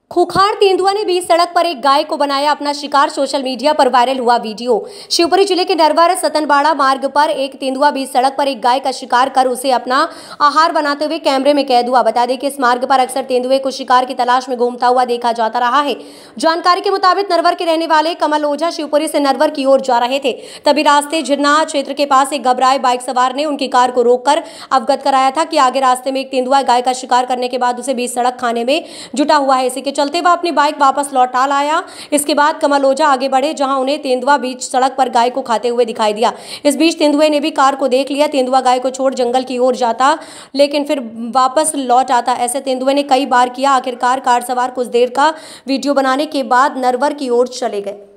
खूंखार तेंदुआ ने बीच सड़क पर एक गाय को बनाया अपना शिकार। सोशल मीडिया पर वायरल हुआ वीडियो। शिवपुरी जिले के नरवर सतनबाड़ा मार्ग पर एक तेंदुआ बीच सड़क पर एक गाय का शिकार कर उसे अपना आहार बनाते हुए कैमरे में कैद हुआ। बता दें कि इस मार्ग पर अक्सर तेंदुए को शिकार की तलाश में घूमता हुआ देखा जाता रहा है। जानकारी के मुताबिक नरवर के रहने वाले कमल ओझा शिवपुरी से नरवर की ओर जा रहे थे, तभी रास्ते झिरना क्षेत्र के पास एक घबराए बाइक सवार ने उनकी कार को रोककर अवगत कराया था कि आगे रास्ते में एक तेंदुआ गाय का शिकार करने के बाद उसे बीच सड़क खाने में जुटा हुआ है। इसी के चलते वह अपनी बाइक वापस लौटा लाया। इसके बाद कमल ओझा आगे बढ़े, जहां उन्हें तेंदुआ बीच सड़क पर गाय को खाते हुए दिखाई दिया। इस बीच तेंदुए ने भी कार को देख लिया। तेंदुआ गाय को छोड़ जंगल की ओर जाता, लेकिन फिर वापस लौट आता। ऐसे तेंदुए ने कई बार किया। आखिरकार कार सवार कुछ देर का वीडियो बनाने के बाद नरवर की ओर चले गए।